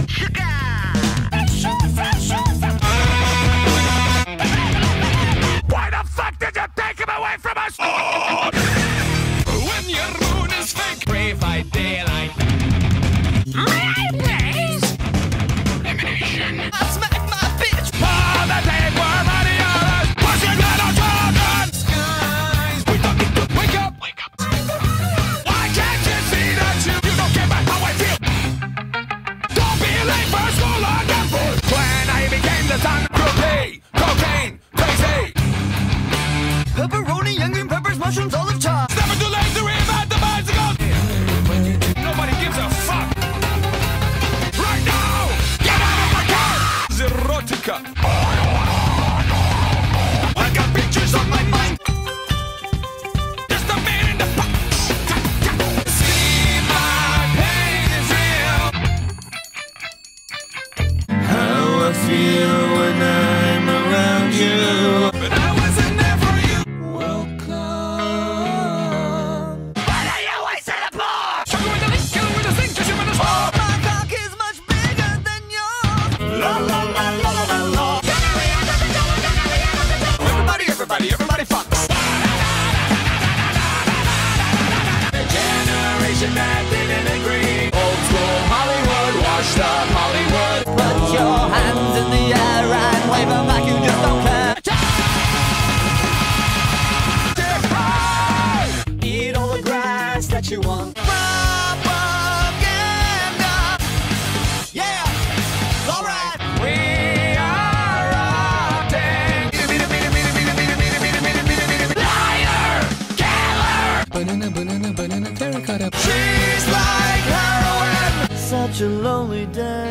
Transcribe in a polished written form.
Why the fuck did you take him away from us? When your moon is fake, pray by daylight. My place. Elimination. I smack my bitch. For the tapeworm out of yours. Push your little dragon. Skies. Wake up, wake up, wake up. Why can't you see that you don't care about how I feel? Don't be late for school again. When I became the son of Brooklyn, cocaine, crazy. Pepperoni, onion, peppers, mushrooms, olive chop. Never too late to reinvent the bicycle. Nobody gives a fuck. Right now, get out of my car. Zerotica. I got pictures on my mind. Just a man in the box. See, my pain is real. How I feel when I'm around you. But I wasn't there for you. Welcome. What are you wasting it for? Show me the link, kill with the sink, just show me the spot. My cock is much bigger than yours. La la la la la la la. Everybody fucks. The generation that didn't agree. Old school Hollywood, washed up Hollywood. Put your hands in the air and wave them like you just don't care. Eat all the grass that you want. Propaganda. Yeah. All right. We are rotting. Liar! Killer! She's like heroin. Such a lonely day.